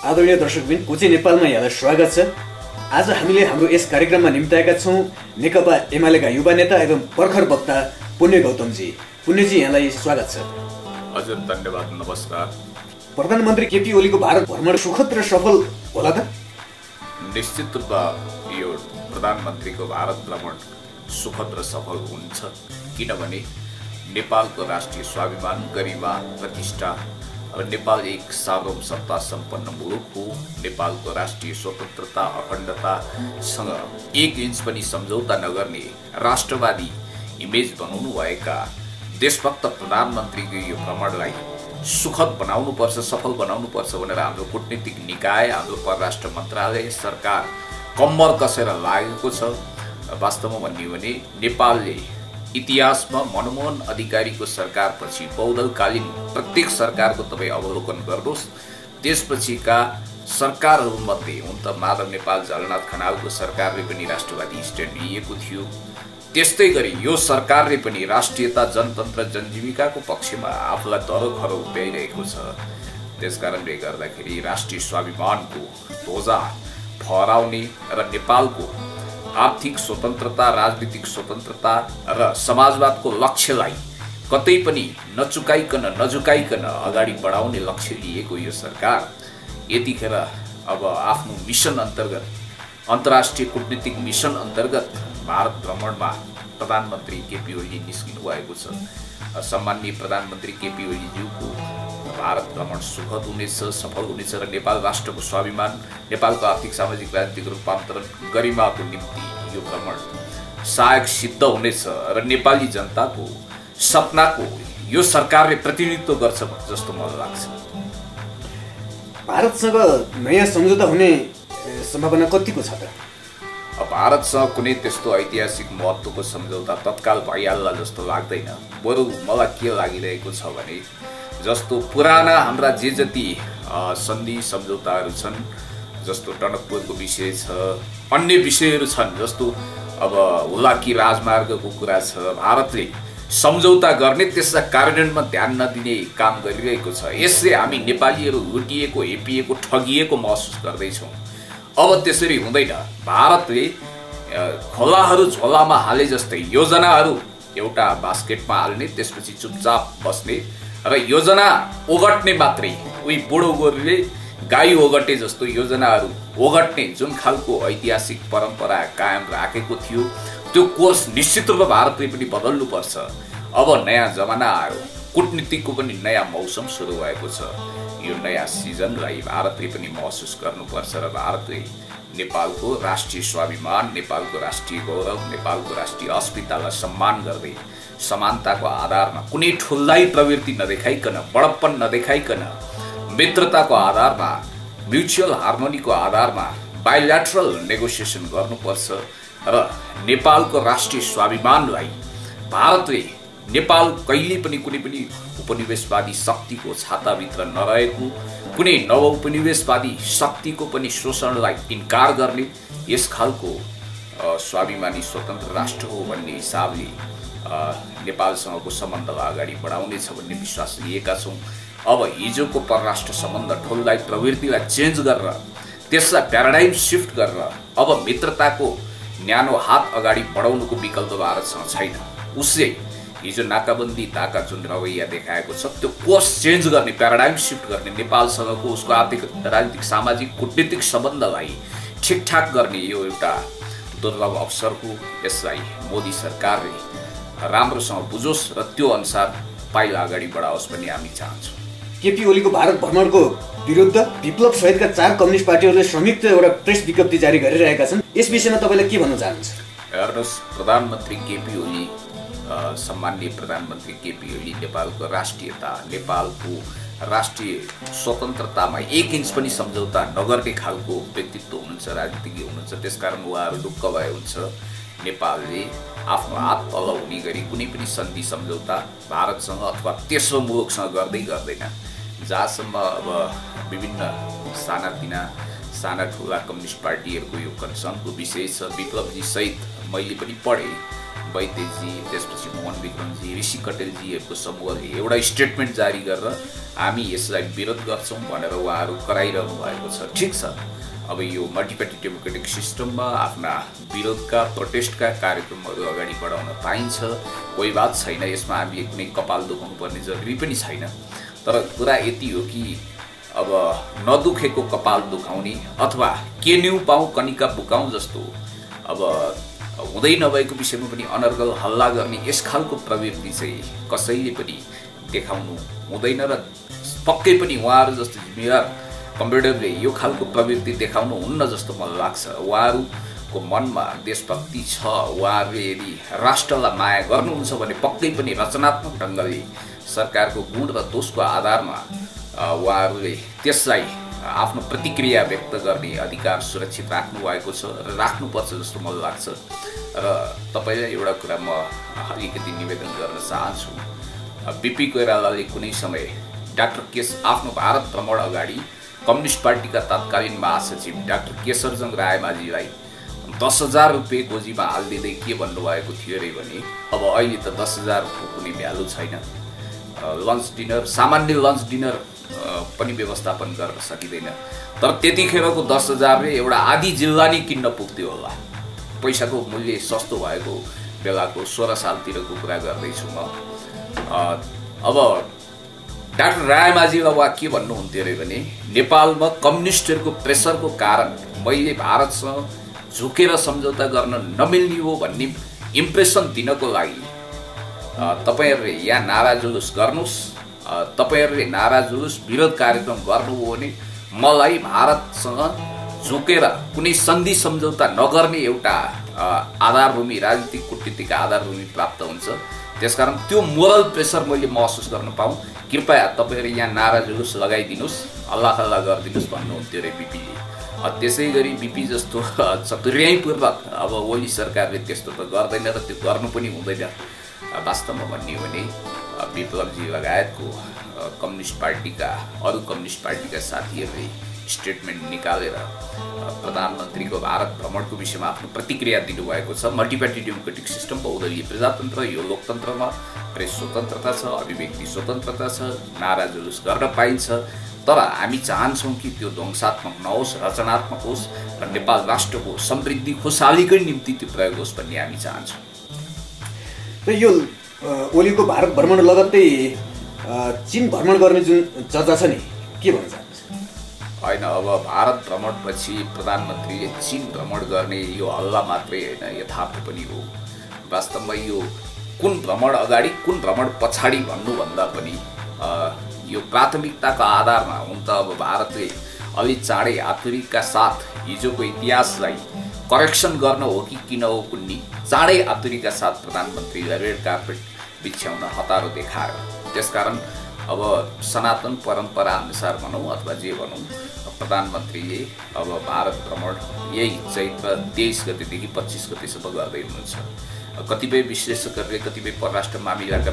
आदरणीय दर्शकबिन कोचे नेपालमा यहाँलाई स्वागत छ। आज हामीले हाम्रो यस कार्यक्रममा निम्ताएका छौँ नेकपा एमालेका युवा नेता एवं प्रखर वक्ता पुण्य गौतमजी। पुण्यजी यहाँलाई स्वागत छ। हजुर धन्यवाद, नमस्कार। प्रधानमन्त्री केपी ओलीको भारत भ्रमण सुखद र सफल होला त? निश्चित रूपमा यो प्रधानमन्त्रीको भारत भ्रमण सुखद र सफल हुन्छ, किनभने नेपालको राष्ट्रिय स्वाभिमान, गरिमा, प्रतिष्ठा र नेपाल एक सार्वभौम सत्ता सम्पन्न मुलुक हो। नेपालको राष्ट्रिय स्वतन्त्रता, अखण्डतासँग एक इन्च पनि सम्झौता नगर्ने राष्ट्रवादी इमेज बनाउनु भएका देशभक्त प्रधानमन्त्रीको यो भ्रमणलाई सुखद बनाउनुपर्छ, सफल बनाउनुपर्छ भनेर हाम्रो कूटनीतिक निकाय, हाम्रो परराष्ट्र मन्त्रालय, सरकार कम्मर कसेर लागेको छ। वास्तवमा भन्ने हो भने नेपालले इतिहासमा मनमोहन अधिकारीको सरकारपछि बहुदलकालीन प्रत्येक सरकारको तपाईँ अवलोकन गर्नुहोस्, त्यसपछिका सरकारहरूमध्ये हुन त माधव नेपाल झलनाथ खनालको सरकारले पनि राष्ट्रवादी स्ट्यान्ड लिएको थियो, त्यस्तै गरी यो सरकारले पनि राष्ट्रियता, जनतन्त्र, जनजीविकाको पक्षमा आफूलाई दरोखरो उभ्याइरहेको छ। त्यसकारणले गर्दाखेरि राष्ट्रिय स्वाभिमानको ध्वजा फहराउने र नेपालको आर्थिक स्वतन्त्रता, राजनीतिक स्वतन्त्रता र समाजवादको लक्ष्यलाई कतै पनि नझुकाइकन अगाडि बढाउने लक्ष्य लिएको यो सरकार यतिखेर अब आफ्नो मिसन अन्तर्गत, अन्तर्राष्ट्रिय कूटनीतिक मिसन अन्तर्गत भारत भ्रमणमा प्रधानमन्त्री केपी ओली निस्किनु भएको छ। सम्माननीय प्रधानमन्त्री केपी ओलीज्यूको भारत भ्रमण सुखद हुनेछ, सफल हुनेछ र नेपाल राष्ट्रको स्वाभिमान, नेपालको आर्थिक, सामाजिक, राजनीतिक रूपान्तरण, गरिमाको निम्ति यो भ्रमण सहायक सिद्ध हुनेछ र नेपाली जनताको सपनाको यो सरकारले प्रतिनिधित्व गर्छ जस्तो मलाई लाग्छ। भारतसँग नयाँ सम्झौता हुने सम्भावना कतिको छ त? भारतसँग कुनै त्यस्तो ऐतिहासिक महत्त्वको सम्झौता तत्काल भइहाल्ला जस्तो लाग्दैन। बरु मलाई के लागिरहेको छ भने जस्तो पुराना हाम्रा जे जति सन्धि सम्झौताहरू छन्, जस्तो टनकपुरको विषय छ, अन्य विषयहरू छन्, जस्तो अब हुलाकी राजमार्गको कुरा छ, भारतले सम्झौता गर्ने त्यसलाई कार्यान्वयनमा ध्यान नदिने काम गरिरहेको छ। यसले हामी नेपालीहरू लुटिएको, हेपिएको, ठगिएको महसुस गर्दैछौँ। अब त्यसरी हुँदैन। भारतले खोलाहरू झोलामा हाले जस्तै योजनाहरू एउटा बास्केटमा हाल्ने, त्यसपछि चुपचाप बस्ने र योजना ओगट्ने मात्रै, उही बुढो गोरुले गाई ओगटे जस्तो योजनाहरू ओगट्ने जुन खालको ऐतिहासिक परम्परा कायम राखेको थियो, त्यो कोर्स निश्चित रूपमा भारतले पनि बदल्नुपर्छ। अब नयाँ जमाना आयो, कूटनीतिको पनि नयाँ मौसम सुरु भएको छ। यो नयाँ सिजनलाई भारतले पनि महसुस गर्नुपर्छ र भारतले नेपालको राष्ट्रिय स्वाभिमान, नेपालको राष्ट्रिय गौरव, नेपालको राष्ट्रिय अस्मितालाई सम्मान गर्दै समानताको आधारमा कुनै ठुल्दाई प्रवृत्ति नदेखाइकन, बडप्पन नदेखाइकन, मित्रताको आधारमा, म्युचुअल हार्मोनीको आधारमा बाइल्याटरल नेगोसिएसन गर्नुपर्छ र नेपालको राष्ट्रिय स्वाभिमानलाई भारतले नेपाल कहिले पनि कुनै पनि उपनिवेशवादी शक्तिको छाताभित्र नरहेको, कुनै नवउपनिवेशवादी शक्तिको पनि शोषणलाई इन्कार गर्ने यस खालको स्वाभिमानी स्वतन्त्र राष्ट्र हो भन्ने हिसाबले नेपालसँगको सम्बन्धलाई अगाडि बढाउनेछ भन्ने विश्वास लिएका छौँ। अब हिजोको परराष्ट्र सम्बन्ध ठुल्दाई प्रवृत्तिलाई चेन्ज गरेर, त्यसलाई प्याराडाइम सिफ्ट गरेर अब मित्रताको न्यानो हात अगाडि बढाउनुको विकल्प भारतसँग छैन। उसले हिजो नाकाबन्दी ताका जुन रवैया देखाएको छ, त्यो कोर्स चेन्ज गर्ने, प्याराडाइम सिफ्ट गर्ने, नेपालसँगको उसको आर्थिक, राजनीतिक, सामाजिक, कूटनीतिक सम्बन्धलाई ठिकठाक गर्ने यो एउटा दुर्लभ अवसर हो। यसलाई मोदी सरकारले राम्रोसँग बुझोस् र त्यो अनुसार पाइला अगाडि बढाओस् भन्ने हामी चाहन्छौँ। केपी ओलीको भारत भ्रमणको विरुद्ध विप्लव सहितका 4 कम्युनिस्ट पार्टीहरूले संयुक्त एउटा प्रेस विज्ञप्ति जारी गरिरहेका छन्। यस विषयमा तपाईँले के भन्न चाहनुहुन्छ? हेर्नुहोस्, प्रधानमन्त्री केपी ओली, सम्माननीय प्रधानमन्त्री केपी ओली नेपालको राष्ट्रियता, नेपालको राष्ट्रिय स्वतन्त्रतामा एक इन्च पनि सम्झौता नगर्ने खालको व्यक्तित्व हुनुहुन्छ, राजनीतिज्ञ हुनुहुन्छ। त्यसकारण उहाँहरू ढुक्क भए हुन्छ नेपालले आफ्नो हात तल हुने गरी कुनै पनि सन्धि सम्झौता भारतसँग अथवा तेस्रो मुलुकसँग गर्दैन। जहाँसम्म अब विभिन्न साना ठुला कम्युनिस्ट पार्टीहरूको यो कन्सर्नको विषय छ, विप्लवजी सहित मैले पनि पढेँ वैद्यजी, त्यसपछि मोहन विक्रमजी, ऋषि कटेलजीहरूको समूहले एउटा स्टेटमेन्ट जारी गरेर हामी यसलाई विरोध गर्छौँ भनेर उहाँहरू कराइरहनु भएको छ। ठिक छ, अब यो मल्टिपार्टी डेमोक्रेटिक सिस्टममा आफ्ना विरोधका प्रोटेस्टका कार्यक्रमहरू अगाडि बढाउन पाइन्छ, कोही बात छैन, यसमा हामी कुनै कपाल दुखाउनु पर्ने जरुरी पनि छैन। तर कुरा यति हो कि अब नदुखेको कपाल दुखाउने अथवा के न्यू पाऊँ कनिका बुकाउँ जस्तो अब हुँदै नभएको विषयमा पनि अनर्गल हल्ला गर्ने यस खालको प्रवृत्ति चाहिँ कसैले पनि देखाउनु हुँदैन र पक्कै पनि उहाँहरू जस्तो जिम्मेवार कम्प्युटरले यो खालको प्रवृत्ति देखाउनु हुन्न जस्तो मलाई लाग्छ। उहाँहरूको मनमा देशभक्ति छ, उहाँहरूले यदि राष्ट्रलाई माया गर्नुहुन्छ भने पक्कै पनि रचनात्मक ढङ्गले सरकारको गुण र दोषको आधारमा उहाँहरूले त्यसलाई आफ्नो प्रतिक्रिया व्यक्त गर्ने अधिकार सुरक्षित राख्नु भएको छ र राख्नुपर्छ जस्तो मलाई लाग्छ। र तपाईँलाई एउटा कुरा म अलिकति निवेदन गर्न चाहन्छु, बिपी कोइरालाले कुनै समय डाक्टर केस आफ्नो भारत भ्रमण अगाडि कम्युनिस्ट पार्टीका तत्कालीन महासचिव डाक्टर केशरजङ रायमाझीलाई 10,000 रुपियाँ गोजीमा हालिदिँदै के भन्नुभएको थियो अरे भने अब अहिले त 10,000 को कुनै भ्यालु छैन, लन्च डिनर सामान्य लन्च डिनर पनि व्यवस्थापन गर्न सकिँदैन। तर त्यतिखेरको 10,000ले एउटा आधी जिल्ला नै किन्न पुग्थ्यो होला। पैसाको मूल्य सस्तो भएको बेलाको 16 सालतिरको कुरा गर्दैछु म। अब डाक्टर रायमाझीलाई उहाँ के भन्नुहुन्थ्यो अरे भने नेपालमा कम्युनिस्टहरूको प्रेसरको कारण मैले भारतसँग झुकेर सम्झौता गर्न नमिल्ने हो भन्ने इम्प्रेसन दिनको लागि तपाईहरुले यहाँ नारा जुलुस गर्नुस्, तपाईहरुले नारा जुलुस विरोध कार्यक्रम गर्नुभयो भने मलाई भारतसँग झुकेर कुनै सन्धि सम्झौता नगर्ने एउटा आधारभूमि, राजनीतिक कूटनीतिक आधारभूमि प्राप्त हुन्छ। त्यसकारण त्यो मोरल प्रेसर मैले महसुस गर्न पाऊँ, कृपया तपाईहरु यहाँ नारा जुलुस लगाइदिनुस्, हल्ला खल्ला गरिदिनुस् भन्नुहुन्थ्यो रे बिपीले। त्यसै गरी बिपी जस्तो चतुर्याइपूर्वक अब ओली सरकारले त्यस्तो त गर्दैन र त्यो गर्नु पनि हुँदैन। वास्तवमा भन्ने हो भने विप्लवजी लगायतको कम्युनिस्ट पार्टीका अरू कम्युनिस्ट पार्टीका साथीहरूले स्टेटमेन्ट निकालेर प्रधानमन्त्रीको भारत भ्रमणको विषयमा आफ्नो प्रतिक्रिया दिनुभएको छ। मल्टिपार्टी डेमोक्रेटिक सिस्टम, बहुदलीय प्रजातन्त्र, यो लोकतन्त्रमा प्रेस स्वतन्त्रता छ, अभिव्यक्ति स्वतन्त्रता छ, नारा जुलुस गर्न पाइन्छ। तर हामी चाहन्छौँ कि त्यो ध्वंसात्मक नहोस्, रचनात्मक होस् र नेपाल राष्ट्रको समृद्धि खुशालीकै निम्ति त्यो प्रयोग होस् भन्ने हामी चाहन्छौँ। र यो ओलीको भारत भ्रमण लगत्तै चीन भ्रमण गर्ने जुन चर्चा छ नि, के भन्न चाहनुहुन्छ? होइन, अब भारत भ्रमणपछि प्रधानमन्त्रीले चीन भ्रमण गर्ने यो हल्ला मात्रै होइन, यथार्थ पनि हो। वास्तवमा यो कुन भ्रमण अगाडि कुन भ्रमण पछाडि भन्नुभन्दा पनि यो प्राथमिकताको आधारमा हुन त अब भारतले अलि चाँडै आतुरीका साथ हिजोको इतिहासलाई करेक्सन गर्न हो कि किन हो कुन्नी, चाँडै आतुरीका साथ प्रधानमन्त्रीलाई रेड कार्पेट बिछ्याउन हतारो देखायो। त्यसकारण अब सनातन परम्परा अनुसार भनौँ अथवा जे भनौँ, प्रधानमन्त्रीले अब भारत भ्रमण यही चैत्र 23 गतेदेखि 25 गतेसम्म गर्दै हुनुहुन्छ। कतिपय विश्लेषकहरूले, कतिपय परराष्ट्र मामिलाका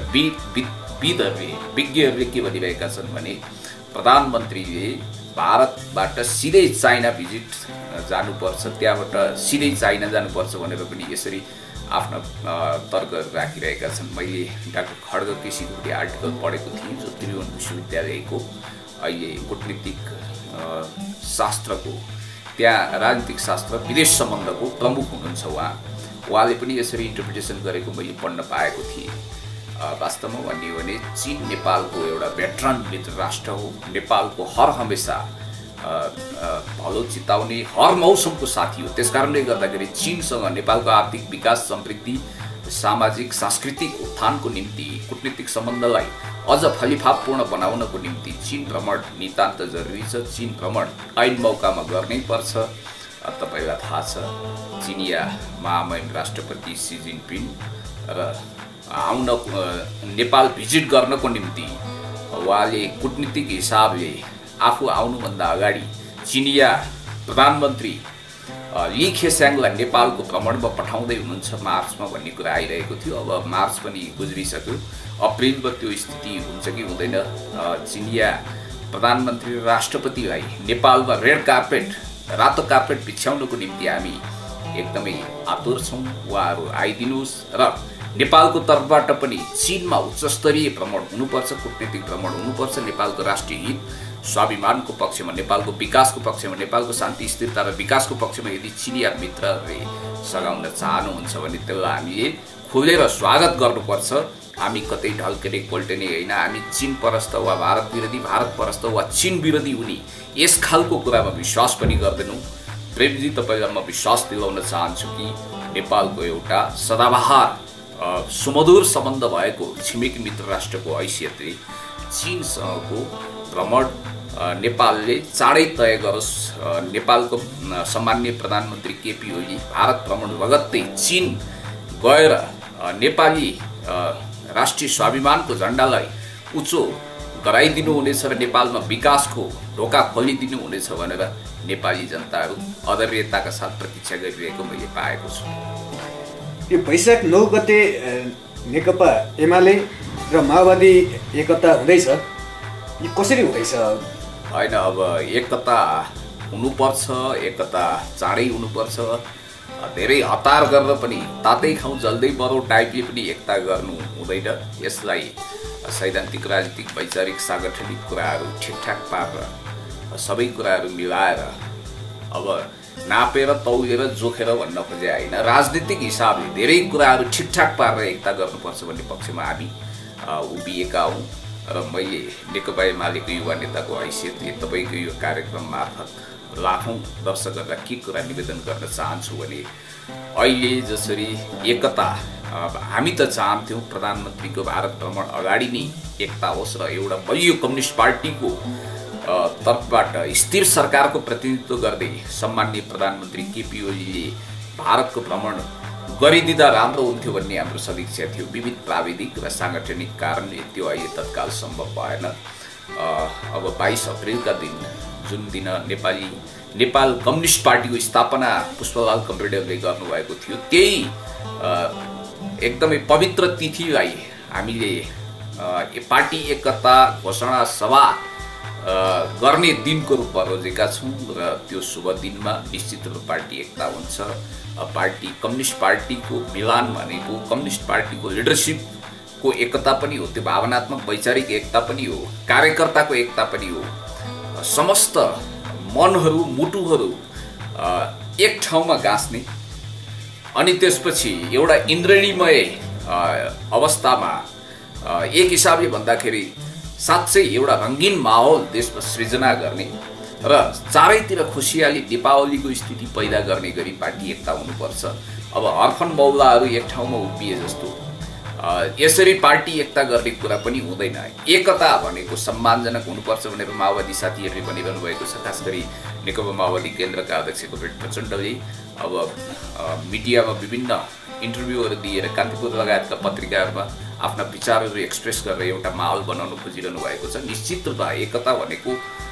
विज्ञहरूले के भनिरहेका छन् भने प्रधानमन्त्रीले भारतबाट सिधै चाइना भिजिट जानुपर्छ, त्यहाँबाट सिधै चाइना जानुपर्छ भनेर पनि यसरी आफ्ना तर्कहरू राखिरहेका छन्। मैले डाक्टर खड्ग केसीको एउटा आर्टिकल पढेको थिएँ, जो त्रिभुवन विश्वविद्यालयको अहिले कूटनीतिक शास्त्रको, त्यहाँ राजनीतिक शास्त्र विदेश सम्बन्धको प्रमुख हुनुहुन्छ उहाँले पनि यसरी इन्टरप्रिटेसन गरेको मैले पढ्न पाएको थिएँ। वास्तवमा भन्ने हो भने चीन नेपालको एउटा भेटरन मित्र राष्ट्र हो, नेपालको हर हमेसा भलो चिताउने हर मौसमको साथी हो। त्यसकारणले गर्दाखेरि चीनसँग नेपालको आर्थिक विकास, समृद्धि, सामाजिक सांस्कृतिक उत्थानको निम्ति कूटनीतिक सम्बन्धलाई अझ फलिफापपूर्ण बनाउनको निम्ति चीन भ्रमण नितान्त जरुरी छ। चीन भ्रमण ऐन मौकामा गर्नै पर्छ। तपाईलाई थाहा छ चिनिया महामहिम राष्ट्रपति सी जिनपिङ र आउन नेपाल भिजिट गर्नको निम्ति उहाँले कूटनीतिक हिसाबले आफू आउनुभन्दा अगाडि चिनिया प्रधानमन्त्री ली खेस्याङलाई नेपालको भ्रमणमा पठाउँदै हुनुहुन्छ मार्चमा भन्ने कुरा आइरहेको थियो। अब मार्च पनि गुज्रिसक्यो, अप्रिलमा त्यो स्थिति हुन्छ कि हुँदैन? चिनिया प्रधानमन्त्री र राष्ट्रपतिलाई नेपालमा रेड कार्पेट, रातो कार्पेट बिछ्याउनको निम्ति हामी एकदमै आतुर छौँ उहाँहरू आइदिनुहोस् र नेपालको तर्फबाट पनि चीनमा उच्चस्तरीय भ्रमण हुनुपर्छ, कूटनीतिक भ्रमण हुनुपर्छ। नेपालको राष्ट्रिय हित स्वाभिमानको पक्षमा, नेपालको विकासको पक्षमा, नेपालको शान्ति स्थिरता र विकासको पक्षमा यदि चिनिया मित्रहरूले सघाउन चाहनुहुन्छ भने त्यसलाई हामीले खुलेर स्वागत गर्नुपर्छ। हामी कतै ढल्केने कोल्टेने होइन, हामी चीन परस्त वा भारत विरोधी, भारत परस्त वा चीन विरोधी हुने यस खालको कुरामा विश्वास पनि गर्दैनौँ। प्रेमजी, तपाईँलाई म विश्वास दिलाउन चाहन्छु कि नेपालको एउटा सदाबहार सुमधुर सम्बन्ध भएको छिमेकी मित्र राष्ट्रको हैसियतले चीनसँगको भ्रमण नेपालले चाँडै तय गरोस्। नेपालको सम्माननीय प्रधानमन्त्री केपी ओली भारत भ्रमण लगत्तै चीन गएर नेपाली राष्ट्रिय स्वाभिमानको झन्डालाई उच्चो गराइदिनुहुनेछ र नेपालमा विकासको ढोका खोलिदिनुहुनेछ भनेर नेपाली जनताहरू अधैर्यताका साथ प्रतीक्षा गरिरहेको मैले पाएको छु। यो वैशाख 9 गते नेकपा एमाले र माओवादी एकता हुँदैछ, यो कसरी हुँदैछ? होइन, अब एकता हुनुपर्छ, एकता चाँडै हुनुपर्छ। धेरै हतार गरेर पनि तातै खाउँ जल्दै बढौँ टाइपले पनि एकता गर्नु हुँदैन। यसलाई सैद्धान्तिक राजनीतिक वैचारिक साङ्गठनिक कुराहरू ठिकठाक पारेर सबै कुराहरू मिलाएर अब नापेर तौलेर जोखेर भन्न खोजे होइन, राजनीतिक हिसाबले धेरै कुराहरू ठिकठाक पारेर एकता गर्नुपर्छ भन्ने पक्षमा हामी उभिएका हौँ। र मैले नेकपा एमालेको युवा नेताको हैसियतले तपाईँको यो कार्यक्रम मार्फत लाखौँ दर्शकहरूलाई के कुरा निवेदन गर्न चाहन्छु भने अहिले जसरी एकता हामी त चाहन्थ्यौँ प्रधानमन्त्रीको भारत भ्रमण अगाडि नै एकता होस् र एउटा बलियो कम्युनिस्ट पार्टीको तर्फबाट स्थिर सरकारको प्रतिनिधित्व गर्दै सम्माननीय प्रधानमन्त्री केपी ओलीले भारतको भ्रमण गरिदिँदा राम्रो हुन्थ्यो भन्ने हाम्रो समीक्षा थियो। विविध प्राविधिक र साङ्गठनिक कारणले त्यो अहिले तत्काल सम्भव भएन। अब 22 अप्रिलका दिन जुन दिन नेपाल कम्युनिस्ट पार्टीको स्थापना पुष्पलाल कमरेडले गर्नुभएको थियो, त्यही एकदमै पवित्र तिथिलाई हामीले पार्टी एकता घोषणा सभा गर्ने दिनको रूपमा रोजेका छौँ र त्यो शुभ दिनमा निश्चित रूपमा पार्टी एकता हुन्छ। पार्टी कम्युनिस्ट पार्टीको मिलान भनेको कम्युनिस्ट पार्टीको लिडरसिपको एकता पनि हो, त्यो भावनात्मक वैचारिक एकता पनि हो, कार्यकर्ताको एकता पनि हो। समस्त मनहरू मुटुहरू एक ठाउँमा गाँस्ने अनि त्यसपछि एउटा इन्द्रणीमय अवस्थामा एक हिसाबले भन्दाखेरि साँच्चै एउटा रङ्गीन माहौल देशमा सृजना गर्ने र चारैतिर खुसियाली दीपावलीको स्थिति पैदा गर्ने गरी पार्टी एकता हुनुपर्छ। अब हर्फन बौलाहरू एक ठाउँमा उभिए जस्तो यसरी पार्टी एकता गर्ने कुरा पनि हुँदैन। एकता भनेको सम्मानजनक हुनुपर्छ भनेर माओवादी साथीहरूले भनिरहनु भएको छ। खास गरी नेकपा माओवादी केन्द्रका अध्यक्ष कमरेड प्रचण्डले अब मिडियामा विभिन्न इन्टरभ्यूहरू दिएर कान्तिपुर लगायतका पत्रिकाहरूमा आफ्ना विचारहरू एक्सप्रेस गरेर एउटा माहौल बनाउन खोजिरहनु भएको छ। निश्चित रूपमा एकता भनेको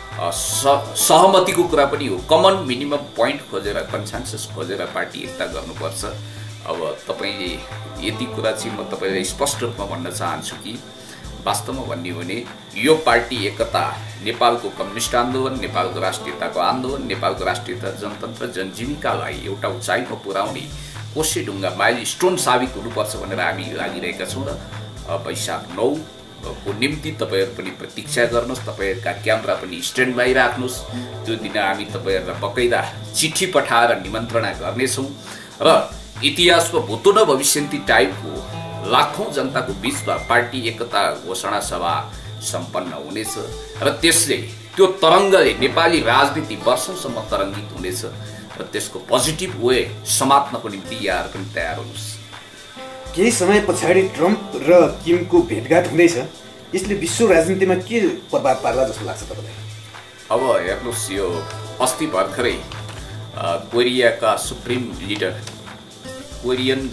सहमतिको कुरा पनि हो, कमन मिनिमम पोइन्ट खोजेर कन्सेन्सस खोजेर पार्टी एकता गर्नुपर्छ। अब तपाईँले यति कुरा चाहिँ म तपाईँलाई स्पष्ट रूपमा भन्न चाहन्छु कि वास्तवमा भन्ने हो भने यो पार्टी एकता नेपालको कम्युनिस्ट आन्दोलन, नेपालको राष्ट्रियताको आन्दोलन, नेपालको राष्ट्रियता जनतन्त्र जनजीविकालाई एउटा उचाइमा पुर्याउने कोसे ढुङ्गा माइल स्टोन साबित हुनुपर्छ भनेर हामी लागिरहेका छौँ। र वैशाख 9 को निम्ति तपाईँहरू पनि प्रतीक्षा गर्नुहोस्, तपाईँहरूका क्यामेरा पनि स्ट्यान्ड बाई राख्नुहोस्। त्यो दिन हामी तपाईँहरूलाई बकैदा चिठी पठाएर निमन्त्रणा गर्नेछौँ र इतिहासमा भूतो न भविष्यन्ती टाइपको लाखौँ जनताको बिचमा पार्टी एकता घोषणा सभा सम्पन्न हुनेछ र त्यसले त्यो तरङ्गले नेपाली राजनीति वर्षौँसम्म तरङ्गित हुनेछ र त्यसको पोजिटिभ वे समात्नको निम्ति यहाँहरू पनि तयार हुनुहोस्। केही समय पछाडि ट्रम्प र किमको भेटघाट हुँदैछ, यसले विश्व राजनीतिमा के प्रभाव पार्ला जस्तो लाग्छ तपाईँलाई? अब हेर्नुहोस्, यो अस्ति भर्खरै कोरियाका सुप्रिम लिडर, कोरियन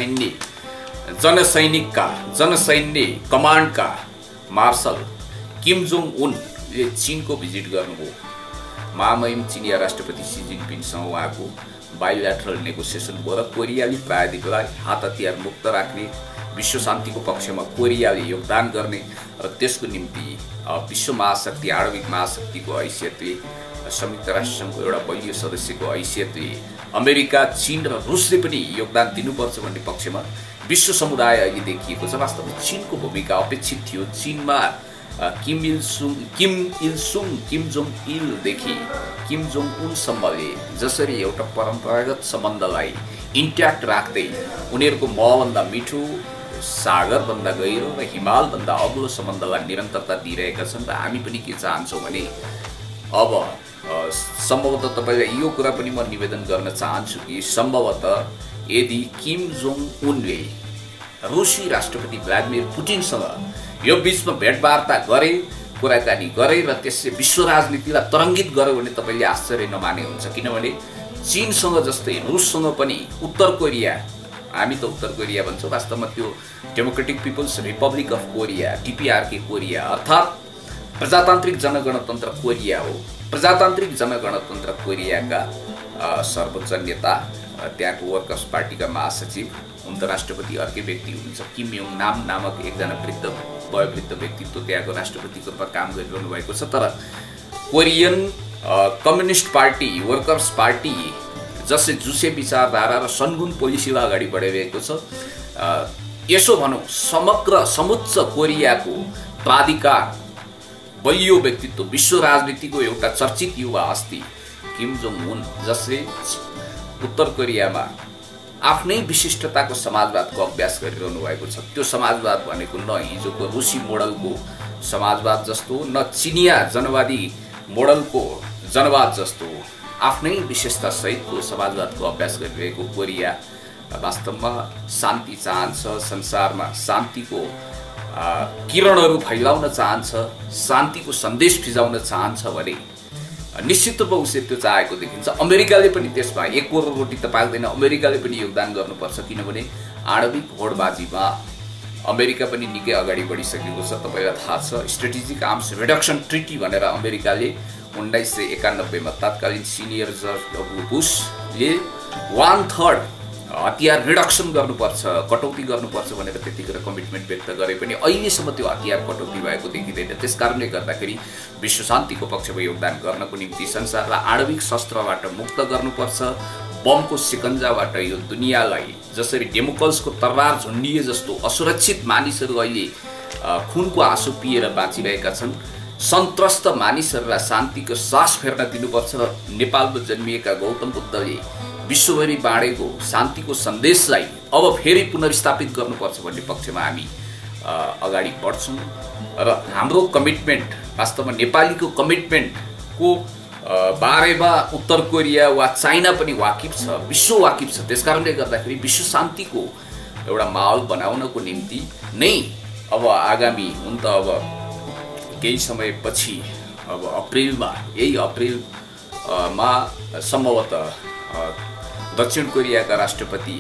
जनसैन्य कमान्डका मार्शल किम जोङ उनले चीनको भिजिट गर्नुभयो। महामहिम चिनिया राष्ट्रपति सी जिनपिङसँग उहाँको बाइल्याटरल नेगोसिएसन भयो र कोरियाली प्रायद्वीपलाई हात हतियार मुक्त राख्ने, विश्व शान्तिको पक्षमा कोरियाले योगदान गर्ने र त्यसको निम्ति विश्व महाशक्ति आणविक महाशक्तिको हैसियतले संयुक्त राष्ट्र सङ्घको एउटा बलियो सदस्यको हैसियतले अमेरिका, चीन र रुसले पनि योगदान दिनुपर्छ भन्ने पक्षमा विश्व समुदाय अहिले देखिएको छ। वास्तवमा चीनको भूमिका अपेक्षित थियो। चीनमा किम जोङ इलदेखि किम जोङ उनसम्मले जसरी एउटा परम्परागत सम्बन्धलाई इन्ट्याक्ट राख्दै उनीहरूको मभन्दा मिठो, सागरभन्दा गहिरो र हिमालभन्दा अग्लो सम्बन्धलाई निरन्तरता दिइरहेका छन्। र हामी पनि के चाहन्छौँ भने अब सम्भवतः तपाईँलाई यो कुरा पनि म निवेदन गर्न चाहन्छु कि सम्भवतः यदि किम जोङ उनले रुसी राष्ट्रपति भ्लादिमिर पुटिनसँग यो बीचमा भेटवार्ता गरे, कुराकानी गरे र त्यसले विश्व राजनीतिलाई तरङ्गित गर्यो भने तपाईँले आश्चर्य नमाने हुन्छ। किनभने चीनसँग जस्तै रुससँग पनि उत्तर कोरिया, हामी त उत्तर कोरिया भन्छौँ, वास्तवमा त्यो Democratic People's Republic of Korea, DPRK Korea अर्थात् प्रजातान्त्रिक जनगणतन्त्र कोरिया हो। प्रजातान्त्रिक जनगणतन्त्र कोरियाका सर्वोच्च नेता, त्यहाँको वर्कर्स पार्टीका महासचिव, हुन त राष्ट्रपति अर्कै व्यक्ति हुनुहुन्छ, किम योङ नाम नामक एकजना वयोवृद्ध व्यक्तित्व त्यहाँको राष्ट्रपतिको रूपमा काम गरिरहनु भएको छ। तर Korean communist party, workers party जसले जुसे विचारधारा र सन्गुन पोलिसीलाई अगाडि बढाइरहेको छ, यसो भनौँ समग्र समुच्च कोरियाको प्राधिकार, बलियो व्यक्तित्व, विश्व राजनीतिको एउटा चर्चित युवा हस्ती किम जोङ उन, जसले उत्तर कोरियामा आफ्नै विशिष्टताको समाजवादको अभ्यास गरिरहनु भएको छ। त्यो समाजवाद भनेको न हिजोको रुसी मोडलको समाजवाद जस्तो, न चिनिया जनवादी मोडलको जनवाद जस्तो, आफ्नै विशेषता सहितको समाजवादको अभ्यास गरिरहेको कोरिया वास्तवमा शान्ति चाहन्छ, संसारमा शान्तिको किरणहरू फैलाउन चाहन्छ, शान्तिको सन्देश फिजाउन चाहन्छ भने निश्चित रूपमा उसले त्यो चाहेको देखिन्छ। अमेरिकाले पनि त्यसमा एक करोड रोटी त पाक्दैन, अमेरिकाले पनि योगदान गर्नुपर्छ। किनभने आणविक होडबाजीमा अमेरिका पनि निकै अगाडि बढिसकेको छ। तपाईँलाई थाहा छ स्ट्रेटेजिक आर्म्स रिडक्सन ट्रिटी भनेर अमेरिकाले 1991 मा तत्कालीन सिनियर जज डब्ल्यू बुशले 1/3 हतियार रिडक्सन गर्नुपर्छ, कटौती गर्नुपर्छ भनेर त्यतिखेर कमिटमेन्ट व्यक्त गरे पनि अहिलेसम्म त्यो हतियार कटौती भएको देखिँदैन। त्यसकारणले गर्दाखेरि विश्व शान्तिको पक्षमा योगदान गर्नको निम्ति संसारलाई आणविक शस्त्रबाट मुक्त गर्नुपर्छ। बमको सिकन्जाबाट यो दुनियाँलाई जसरी डेमोकल्सको तरवार झुन्डिए जस्तो असुरक्षित मानिसहरू अहिले खुनको आँसु पिएर बाँचिरहेका छन्, सन्त्रस्त मानिसहरूलाई शान्तिको सास फेर्न दिनुपर्छ। नेपालमा जन्मिएका गौतम बुद्धले विश्वभरि बाँडेको शान्तिको सन्देशलाई अब फेरि पुनर्स्थापित गर्नुपर्छ भन्ने पक्षमा हामी अगाडि बढ्छौँ। र हाम्रो कमिटमेन्ट, वास्तवमा नेपालीको कमिटमेन्टको बारेमा उत्तर कोरिया वा चाइना पनि वाकिफ छ, विश्व वाकिफ छ। त्यसकारणले गर्दाखेरि विश्व शान्तिको एउटा माहौल बनाउनको निम्ति नै अब आगामी हुन त अब केही समयपछि अब अप्रिलमा, यही अप्रिलमा सम्भवतः दक्षिण कोरियाका राष्ट्रपति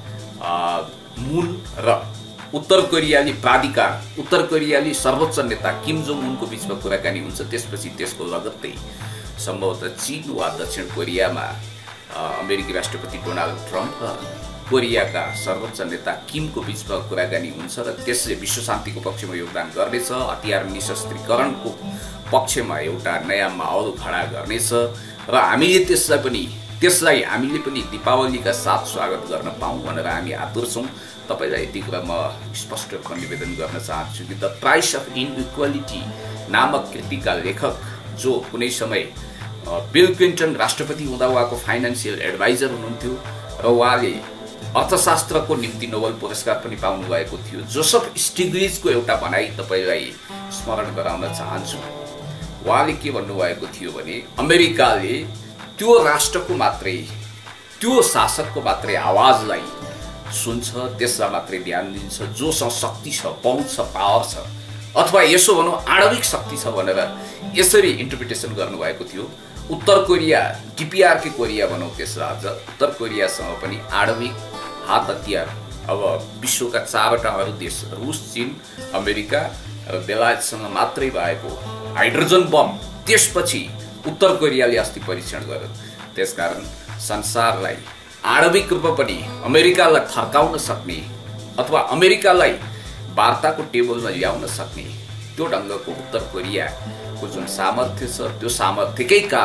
मुन र उत्तर कोरियाली प्राधिकार, उत्तर कोरियाली सर्वोच्च नेता किम जोङ उनको बीचमा कुराकानी हुन्छ। त्यसपछि त्यसको लगत्तै सम्भवतः चीन वा दक्षिण कोरियामा अमेरिकी राष्ट्रपति डोनाल्ड ट्रम्प र कोरियाका सर्वोच्च नेता किमको बीचमा कुराकानी हुन्छ र त्यसले विश्व शान्तिको पक्षमा योगदान गर्नेछ, हतियार निशस्त्रीकरणको पक्षमा एउटा नयाँ माहौल खडा गर्नेछ र त्यसलाई हामीले पनि दीपावलीका साथ स्वागत गर्न पाऊँ भनेर हामी आतुर छौँ। तपाईँलाई यति कुरा म स्पष्ट रूपमा निवेदन गर्न चाहन्छु कि द प्राइस अफ इनइक्वालिटी नामक कृतिका लेखक, जो कुनै समय बिल क्लिन्टन राष्ट्रपति हुँदा उहाँको फाइनेन्सियल एडभाइजर हुनुहुन्थ्यो र उहाँले अर्थशास्त्रको निम्ति नोबेल पुरस्कार पनि पाउनु भएको थियो, जोसेफ स्टिग्लिजको एउटा भनाइ तपाईँलाई स्मरण गराउन चाहन्छु। उहाँले के भन्नुभएको थियो भने अमेरिकाले त्यो राष्ट्रको मात्रै, त्यो शासकको मात्रै आवाजलाई सुन्छ, त्यसलाई मात्रै ध्यान दिन्छ जोसँग शक्ति छ, पहुँच छ, पावर छ, अथवा यसो भनौँ आणविक शक्ति छ भनेर यसरी इन्टरप्रिटेसन गर्नुभएको थियो। उत्तर कोरिया, DPRK कोरिया भनौँ त्यसलाई, अझ उत्तर कोरियासँग पनि आणविक हात हतियार अब विश्वका 4वटा अरू देश रुस, चीन, अमेरिका र बेलायतसँग मात्रै भएको हाइड्रोजन बम त्यसपछि उत्तर कोरियाले अस्ति परीक्षण गर्यो। त्यसकारण संसारलाई आणविक रूपमा पनि अमेरिकालाई थर्काउन सक्ने अथवा अमेरिकालाई वार्ताको टेबलमा ल्याउन सक्ने त्यो ढङ्गको उत्तर कोरियाको जुन सामर्थ्य छ, त्यो सामर्थ्यकै कारण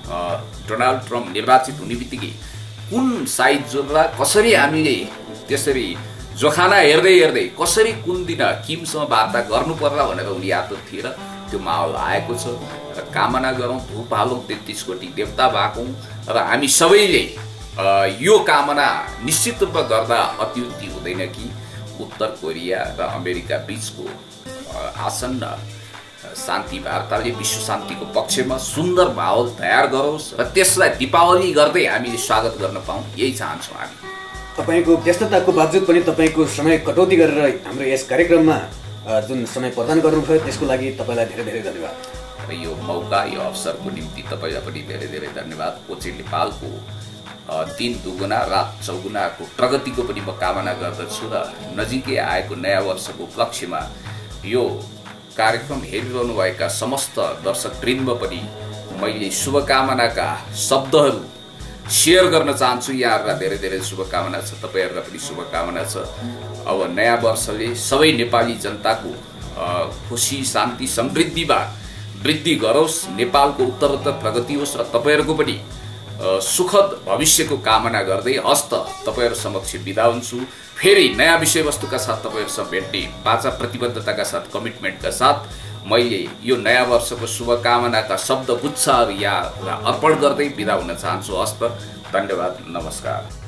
डोनाल्ड ट्रम्प निर्वाचित हुने बित्तिकै कुन साइज जोड्दा कसरी हामीले त्यसरी जोखाना हेर्दै हेर्दै कसरी कुन दिन किमसँग वार्ता गर्नु पर्ला भनेर उनी आतुर थिए र त्यो माहौल आएको छ र कामना गरौँ धुप हालौँ 33 कोटी देवता भएकौँ र हामी सबैले यो कामना निश्चित रूपमा गर्दा अत्युक्ति हुँदैन कि उत्तर कोरिया र अमेरिका बीचको आसन्न शान्ति वार्ताले विश्व शान्तिको पक्षमा सुन्दर माहौल तयार गरोस् र त्यसलाई दीपावली गर्दै हामीले स्वागत गर्न पाऊँ, यही चाहन्छौँ हामी। तपाईँको व्यस्तताको बावजुद पनि तपाईँको समय कटौती गरेर हाम्रो यस कार्यक्रममा जुन समय प्रदान गर्नुभयो त्यसको लागि तपाईँलाई धेरै धेरै धन्यवाद। यो मौका यो अवसरको निम्ति तपाईँलाई पनि धेरै धेरै धन्यवाद। कोचे नेपालको दिन दुगुना रात चौगुनाको प्रगतिको पनि म कामना गर्दछु र नजिकै आएको नयाँ वर्षको उपलक्ष्यमा यो कार्यक्रम हेरिरहनुभएका समस्त दर्शकवृन्द पनि मैले शुभकामनाका शब्दहरू सेयर गर्न चाहन्छु। यहाँहरूलाई धेरै धेरै शुभकामना छ, तपाईँहरूलाई पनि शुभकामना छ। अब नयाँ वर्षले सबै नेपाली जनताको खुसी शान्ति समृद्धिमा वृद्धि गरोस्, नेपालको उत्तरोत्तर प्रगति होस् र तपाईँहरूको पनि सुखद भविष्यको कामना गर्दै हस्त तपाईँहरू समक्ष बिदा हुन्छु। फेरि नयाँ विषयवस्तुका साथ तपाईँहरूसँग भेट्ने बाचा प्रतिबद्धताका साथ कमिटमेन्टका साथ मैले यो नयाँ वर्षको शुभकामनाका शब्द गुच्छाहरू यहाँ अर्पण गर्दै बिदा हुन चाहन्छु। हस्त, धन्यवाद, नमस्कार।